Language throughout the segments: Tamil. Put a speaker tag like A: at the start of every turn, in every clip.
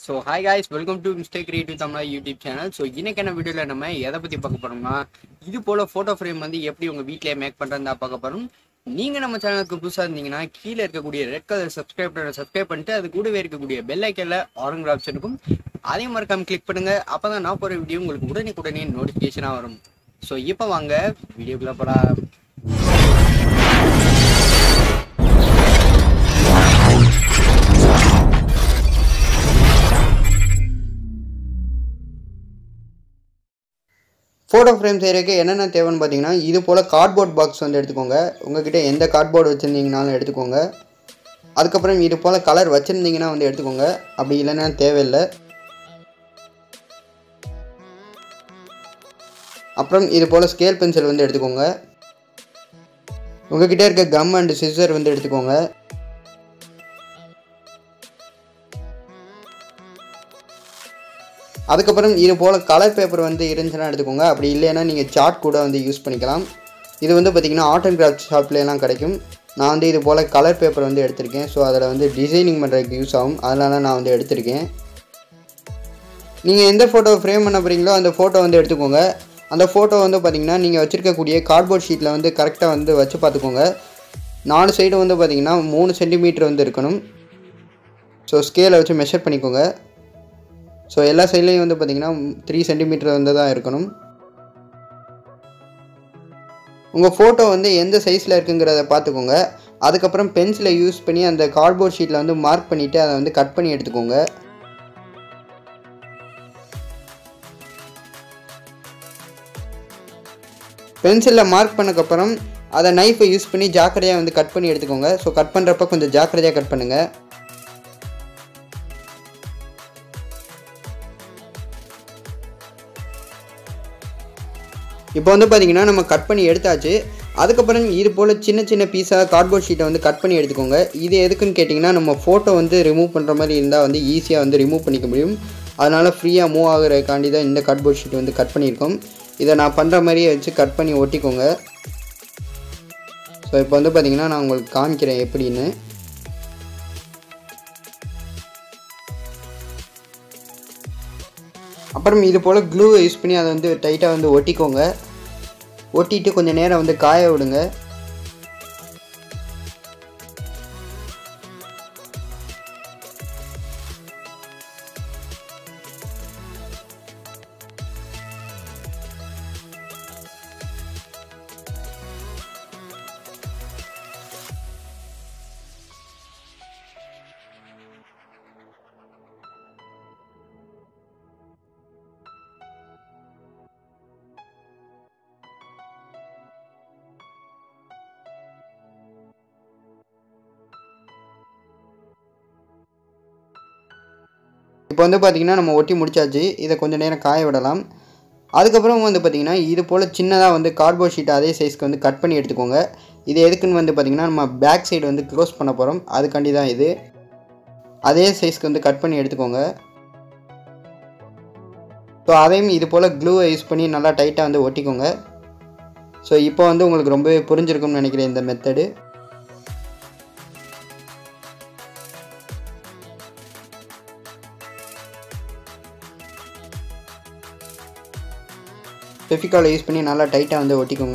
A: So hi guys, welcome to Mr.creative YouTube channel. So இன்னைக்கான வீடியோல நம்ம எதை பத்தி பார்க்க போறோம்னா இது போல போட்டோ ஃப்ரேம் வந்து எப்படி உங்க வீட்லயே மேக் பண்றதா பார்க்க போறோம். நீங்க நம்ம சேனலுக்கு புதுசா இருந்தீங்கன்னா கீழ இருக்கக்கூடிய ரெட் கலர் சப்ஸ்கிரைப் பண்ணிட்டு அது கூடவே இருக்கக்கூடிய பெல் ஐகான்ல ஆல் ஆப்ஷன் இருக்கும். அதையும் மறக்காம கிளிக் பண்ணுங்க. அப்பதான் நான் போற வீடியோ உங்களுக்கு உடனே நோட்டிஃபிகேஷனா வரும். So இப்போ வாங்க வீடியோக்குள்ள போலாம். ஃபோட்டோ ஃப்ரேம் செய்கிறதுக்கு என்னென்ன தேவைன்னு பார்த்தீங்கன்னா இது போல் கார்ட்போர்ட் பாக்ஸ் வந்து எடுத்துக்கோங்க. உங்கள்கிட்ட எந்த கார்ட்போர்டு வச்சுருந்தீங்கனாலும் எடுத்துக்கோங்க. அதுக்கப்புறம் இது போல் கலர் வச்சுருந்தீங்கன்னா வந்து எடுத்துக்கோங்க. அப்படி இல்லைன்னா தேவையில்லை. அப்புறம் இது போல் ஸ்கேல் பென்சில் வந்து எடுத்துக்கோங்க. உங்கள்கிட்ட இருக்க கம் அண்ட் சிசர் வந்து எடுத்துக்கோங்க. அதுக்கப்புறம் இது போல் கலர் பேப்பர் வந்து இருந்துச்சுன்னா எடுத்துக்கோங்க. அப்படி இல்லைன்னா நீங்கள் சார்ட் கூட வந்து யூஸ் பண்ணிக்கலாம். இது வந்து பார்த்திங்கன்னா ஆர்ட் அண்ட் கிராஃப்ட் ஷாப்லாம் கிடைக்கும். நான் வந்து இது போல் கலர் பேப்பர் வந்து எடுத்திருக்கேன். ஸோ அதில் வந்து டிசைனிங் பண்ணுறதுக்கு யூஸ் ஆகும். அதனால நான் வந்து எடுத்திருக்கேன். நீங்கள் எந்த ஃபோட்டோ ஃப்ரேம் பண்ண போகிறீங்களோ அந்த ஃபோட்டோ வந்து எடுத்துக்கோங்க. அந்த ஃபோட்டோ வந்து பார்த்திங்கன்னா நீங்கள் வச்சுருக்கக்கூடிய கார்ட்போர்ட் ஷீட்டில் வந்து கரெக்டாக வந்து வச்சு பார்த்துக்கோங்க. 4 சைடு வந்து பார்த்திங்கன்னா 3 சென்டிமீட்டர் வந்து இருக்கணும். ஸோ ஸ்கேலை வச்சு மெஷர் பண்ணிக்கோங்க. ஸோ எல்லா சைட்லேயும் வந்து பார்த்திங்கன்னா 3 சென்டிமீட்டர் வந்து தான் இருக்கணும். உங்கள் ஃபோட்டோ வந்து எந்த சைஸில் இருக்குங்கிறத பார்த்துக்கோங்க. அதுக்கப்புறம் பென்சிலை யூஸ் பண்ணி அந்த கார்ட்போர்ட் ஷீட்டில் வந்து மார்க் பண்ணிவிட்டு அதை வந்து கட் பண்ணி எடுத்துக்கோங்க. பென்சிலில் மார்க் பண்ணக்கப்புறம் அதை நைஃபை யூஸ் பண்ணி ஜாக்கிரதையாக வந்து கட் பண்ணி எடுத்துக்கோங்க. ஸோ கட் பண்ணுறப்ப கொஞ்சம் ஜாக்கிரதையாக கட் பண்ணுங்கள். இப்போ வந்து பார்த்திங்கன்னா நம்ம கட் பண்ணி எடுத்தாச்சு. அதுக்கப்புறம் இது போல் சின்ன பீஸாக கார்ட்போர்ட் ஷீட்டை வந்து கட் பண்ணி எடுத்துக்கோங்க. இது எதுக்குன்னு கேட்டிங்கன்னா நம்ம ஃபோட்டோ வந்து ரிமூவ் பண்ணுற மாதிரி இருந்தால் வந்து ஈஸியாக வந்து ரிமூவ் பண்ணிக்க முடியும். அதனால் ஃப்ரீயாக மூவ் ஆகிறதுக்காண்டி தான் இந்த கார்ட்போர்ட் ஷீட் வந்து கட் பண்ணியிருக்கோம். இதை நான் பண்ணுற மாதிரியே வச்சு கட் பண்ணி ஒட்டிக்கோங்க. ஸோ இப்போ வந்து பார்த்திங்கன்னா நான் உங்களுக்கு காமிக்கிறேன் எப்படின்னு. அப்புறம் இது போல் க்ளூவை யூஸ் பண்ணி அதை வந்து டைட்டாக வந்து ஒட்டிக்கோங்க. ஒட்டிட்டு கொஞ்சம் நேரம் வந்து காய விடுங்க. இப்போ வந்து பார்த்திங்கன்னா நம்ம ஒட்டி முடிச்சாச்சு. இதை கொஞ்சம் நேரம் காய விடலாம். அதுக்கப்புறம் வந்து பார்த்திங்கன்னா இது போல் சின்னதாக வந்து கார்ட்போர்ட் ஷீட் அதே சைஸ்க்கு வந்து கட் பண்ணி எடுத்துக்கோங்க. இது எதுக்குன்னு வந்து பார்த்திங்கன்னா நம்ம பேக் சைடு வந்து க்ளோஸ் பண்ண போகிறோம். அதுக்காண்டி தான் இது. அதே சைஸ்க்கு வந்து கட் பண்ணி எடுத்துக்கோங்க. ஸோ அதையும் இது போல் க்ளூவை யூஸ் பண்ணி நல்லா டைட்டாக வந்து ஒட்டிக்கோங்க. ஸோ இப்போ வந்து உங்களுக்கு ரொம்பவே புரிஞ்சிருக்கும்னு நினைக்கிறேன் இந்த மெத்தடு. ஃபெவிகாலை யூஸ் பண்ணி நல்லா டைட்டாக வந்து ஒட்டிக்கோங்க.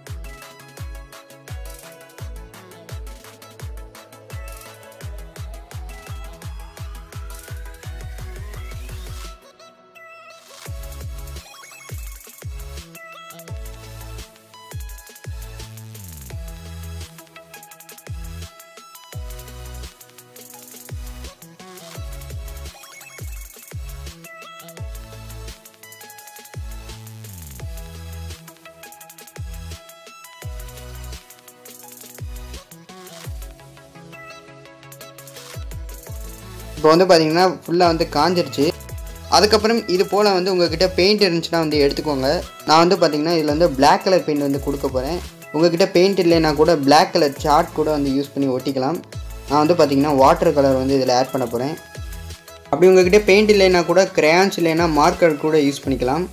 A: இப்போ வந்து பார்த்திங்கன்னா ஃபுல்லாக வந்து காஞ்சிருச்சு. அதுக்கப்புறம் இது போல் வந்து உங்கள்கிட்ட பெயிண்ட் இருந்துச்சுன்னா வந்து எடுத்துக்கோங்க. நான் வந்து பார்த்திங்கன்னா இதில் வந்து பிளாக் கலர் பெயிண்ட் வந்து கொடுக்க போகிறேன். உங்கள்கிட்ட பெயிண்ட் இல்லைன்னா கூட பிளாக் கலர் சார்ட் கூட வந்து யூஸ் பண்ணி ஒட்டிக்கலாம். நான் வந்து பார்த்திங்கன்னா வாட்டர் கலர் வந்து இதில் ஆட் பண்ண போகிறேன். அப்படி உங்கள்கிட்ட பெயிண்ட் இல்லைன்னா கூட கிரேயான்ஸ் இல்லைன்னா மார்க்கர் கூட யூஸ் பண்ணிக்கலாம்.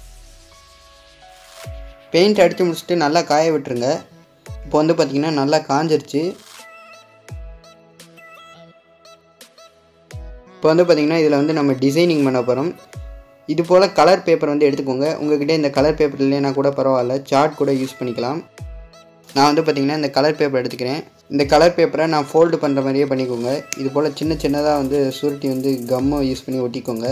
A: பெயிண்ட் அடித்து முடிச்சுட்டு நல்லா காய விட்டுருங்க. இப்போ வந்து பார்த்திங்கன்னா நல்லா காஞ்சிருச்சு. இப்போ வந்து பார்த்திங்கன்னா இதில் வந்து நம்ம டிசைனிங் பண்ண போகிறோம். இது போல் கலர் பேப்பர் வந்து எடுத்துக்கோங்க. உங்கள்கிட்ட இந்த கலர் பேப்பர் இல்லைன்னா கூட பரவாயில்ல, சார்ட் கூட யூஸ் பண்ணிக்கலாம். நான் வந்து பார்த்திங்கன்னா இந்த கலர் பேப்பர் எடுத்துக்கிறேன். இந்த கலர் பேப்பரை நான் ஃபோல்டு பண்ணுற மாதிரியே பண்ணிக்கோங்க. இது போல் சின்ன சின்னதாக வந்து சுருட்டி வந்து கம்மை யூஸ் பண்ணி ஒட்டிக்கோங்க.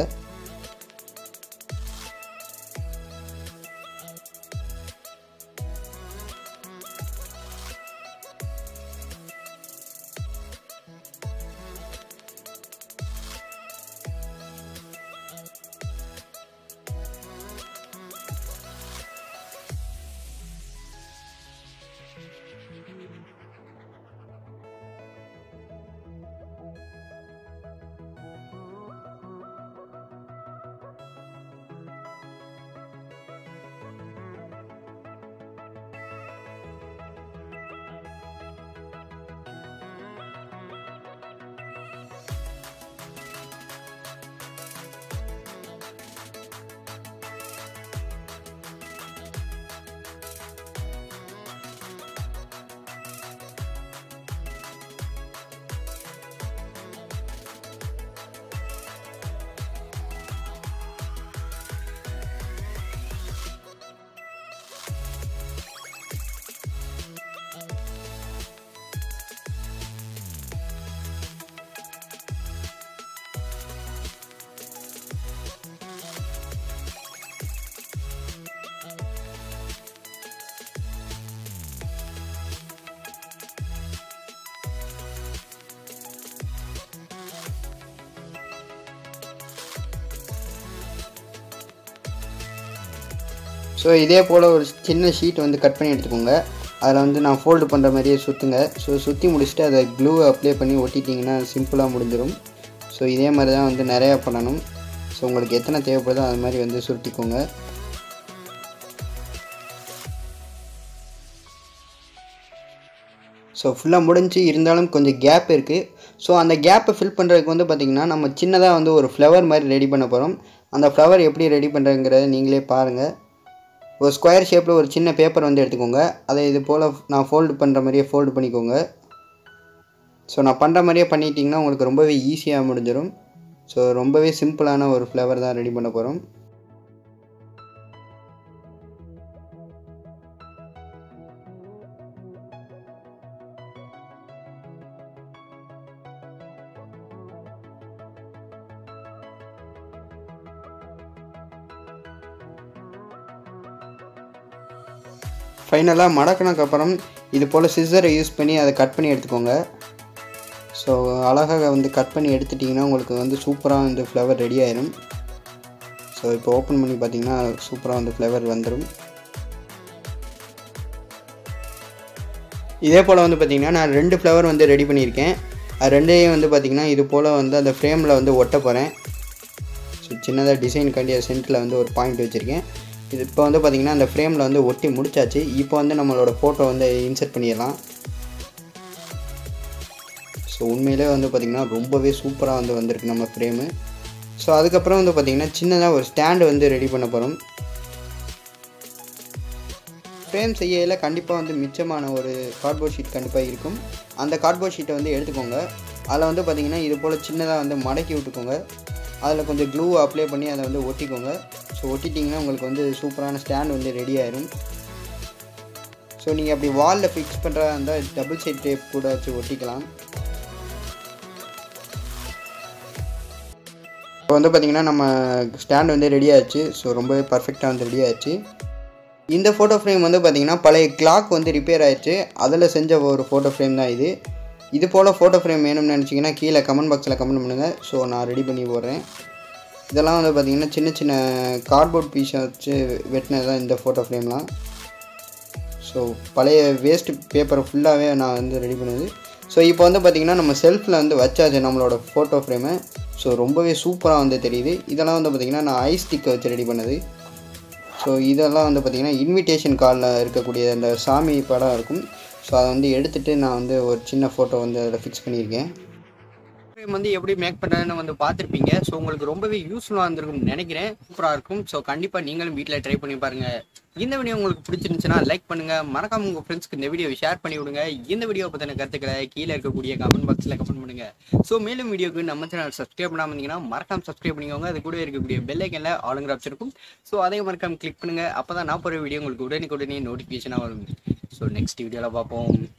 A: ஸோ இதே போல் ஒரு சின்ன ஷீட் வந்து கட் பண்ணி எடுத்துக்கோங்க. அதில் வந்து நான் ஃபோல்டு பண்ணுற மாதிரியே சுற்றுங்க. ஸோ சுற்றி முடிச்சுட்டு அதை க்ளூவை அப்ளை பண்ணி ஒட்டிட்டிங்கன்னா சிம்பிளாக முடிஞ்சிடும். ஸோ இதே மாதிரி தான் வந்து நிறையா பண்ணணும். ஸோ உங்களுக்கு எத்தனை தேவைப்படுதோ அது மாதிரி வந்து சுருட்டிக்கோங்க. ஸோ ஃபுல்லாக முடிஞ்சு இருந்தாலும் கொஞ்சம் கேப் இருக்குது. ஸோ அந்த கேப்பை ஃபில் பண்ணுறதுக்கு வந்து பார்த்திங்கன்னா நம்ம சின்னதாக வந்து ஒரு ஃப்ளவர் மாதிரி ரெடி பண்ண போகிறோம். அந்த ஃப்ளவர் எப்படி ரெடி பண்ணுறதுங்கிறத நீங்களே பாருங்கள். ஒரு ஸ்கொயர் ஷேப்பில் ஒரு சின்ன பேப்பர் வந்து எடுத்துக்கோங்க. அதை இது போல் நான் ஃபோல்டு பண்ணுற மாதிரியே ஃபோல்டு பண்ணிக்கோங்க. ஸோ நான் பண்ணுற மாதிரியே பண்ணிட்டிங்கன்னா உங்களுக்கு ரொம்பவே ஈஸியாக முடிஞ்சிடும். ஸோ ரொம்பவே சிம்பிளான ஒரு ஃப்ளவர் தான் ரெடி பண்ண போகிறோம். ஃபைனலாக மடக்கினதுக்கப்புறம் இது போல் சிசரை யூஸ் பண்ணி அதை கட் பண்ணி எடுத்துக்கோங்க. ஸோ அழகாக வந்து கட் பண்ணி எடுத்துட்டிங்கன்னா உங்களுக்கு வந்து சூப்பராக வந்து ஃப்ளவர் ரெடி ஆயிடும். ஸோ இப்போ ஓப்பன் பண்ணி பார்த்திங்கன்னா சூப்பராக வந்து ஃப்ளவர் வந்துடும். இதே போல் வந்து பார்த்திங்கன்னா நான் 2 ஃப்ளவர் வந்து ரெடி பண்ணியிருக்கேன். அது ரெண்டையும் வந்து பார்த்திங்கன்னா இது போல் வந்து அந்த ஃப்ரேமில் வந்து ஒட்ட போகிறேன். ஸோ சின்னதாக டிசைனுக்காண்டி சென்டரில் வந்து ஒரு பாயிண்ட் வச்சுருக்கேன். இது இப்போ வந்து பார்த்திங்கன்னா அந்த ஃப்ரேமில் வந்து ஒட்டி முடிச்சாச்சு. இப்போ வந்து நம்மளோட ஃபோட்டோ வந்து இன்சர்ட் பண்ணிடலாம். ஸோ உண்மையிலே வந்து பார்த்திங்கன்னா ரொம்பவே சூப்பராக வந்து வந்திருக்கு நம்ம ஃப்ரேமு. ஸோ அதுக்கப்புறம் வந்து பார்த்திங்கன்னா சின்னதாக ஒரு ஸ்டாண்டு வந்து ரெடி பண்ண போகிறோம். ஃப்ரேம் செய்யல கண்டிப்பாக வந்து மிச்சமான ஒரு கார்ட்போர்ட் ஷீட் கண்டிப்பாக இருக்கும். அந்த கார்ட்போர்ட் ஷீட்டை வந்து எடுத்துக்கோங்க. அதில் வந்து பார்த்திங்கன்னா இது போல் சின்னதாக வந்து மடக்கி விட்டுக்கோங்க. அதில் கொஞ்சம் க்ளூ அப்ளை பண்ணி அதை வந்து ஒட்டிக்கோங்க. ஸோ ஒட்டிட்டிங்கன்னா உங்களுக்கு வந்து சூப்பரான ஸ்டாண்ட் வந்து ரெடி ஆயிடும். ஸோ நீங்கள் அப்படி வாலில் ஃபிக்ஸ் பண்ணுறதா இருந்தால் டபுள் சைட் டேப் கூட வச்சு ஒட்டிக்கலாம். இப்போ வந்து பார்த்திங்கன்னா நம்ம ஸ்டாண்ட் வந்து ரெடி ஆச்சு. ஸோ ரொம்பவே பர்ஃபெக்டாக வந்து ரெடி ஆச்சு. இந்த ஃபோட்டோ ஃப்ரேம் வந்து பார்த்திங்கன்னா பழைய கிளாக் வந்து ரிப்பேர் ஆயிடுச்சு. அதில் செஞ்ச ஒரு ஃபோட்டோ ஃப்ரேம் தான் இது. இது போல் ஃபோட்டோ ஃப்ரேம் வேணும்னு நினச்சிங்கன்னா கீழே கமெண்ட் பாக்ஸில் கமெண்ட் பண்ணுங்கள். ஸோ நான் ரெடி பண்ணி போடுறேன். இதெல்லாம் வந்து பார்த்திங்கன்னா சின்ன சின்ன கார்ட்போர்ட் பீஸை வச்சு வெட்டினது தான் இந்த ஃபோட்டோ ஃப்ரேம்லாம். ஸோ பழைய வேஸ்ட் பேப்பரை ஃபுல்லாகவே நான் வந்து ரெடி பண்ணது. ஸோ இப்போ வந்து பார்த்திங்கன்னா நம்ம செல்ஃபில் வந்து வச்சாச்சு நம்மளோட ஃபோட்டோ ஃப்ரேமை. ஸோ ரொம்பவே சூப்பராக வந்து தெரியுது. இதெல்லாம் வந்து பார்த்திங்கன்னா நான் ஐஸ் ஸ்டிக்கை வச்சு ரெடி பண்ணது. ஸோ இதெல்லாம் வந்து பார்த்திங்கன்னா இன்விடேஷன் கார்டில் இருக்கக்கூடிய அந்த சாமி படம் இருக்கும். ஸோ அதை வந்து எடுத்துகிட்டு நான் வந்து ஒரு சின்ன ஃபோட்டோ வந்து அதில் ஃபிக்ஸ் பண்ணியிருக்கேன். வந்து எப்படி மேக் பண்ணுறதுன்னு வந்து பார்த்துருப்பீங்க. ஸோ உங்களுக்கு ரொம்பவே யூஸ்ஃபுல்லாக இருந்திருக்கும்னு நினைக்கிறேன். சூப்பராக இருக்கும். ஸோ கண்டிப்பாக நீங்களும் வீட்டில் ட்ரை பண்ணி பாருங்கள். இந்த வீடியோ உங்களுக்கு பிடிச்சிருந்துச்சுன்னா லைக் பண்ணுங்கள். மறக்காம உங்கள் ஃப்ரெண்ட்ஸ்க்கு இந்த வீடியோவை ஷேர் பண்ணி விடுங்க. இந்த வீடியோ பற்றின கருத்துக்களை கீழே இருக்கக்கூடிய கமெண்ட் பாக்ஸில் கமெண்ட் பண்ணுங்கள். ஸோ மேலும் வீடியோக்கு நம்ம சேனல் சப்ஸ்கிரைப் பண்ணாமல் இருந்தீங்கன்னா மறக்காம சப்ஸ்கிரைப் பண்ணிக்கோங்க. அது கூட இருக்கக்கூடிய பெல் ஐக்கனில் ஆளுங்கிற ஆப்ஷன் இருக்கும். ஸோ அதையும் மறக்காம கிளிக் பண்ணுங்கள். அப்போ தான் நான் போகிற வீடியோ உங்களுக்கு உடனே நோட்டிஃபிகேஷனாக வரும். ஸோ நெக்ஸ்ட் வீடியோவில் பார்ப்போம்.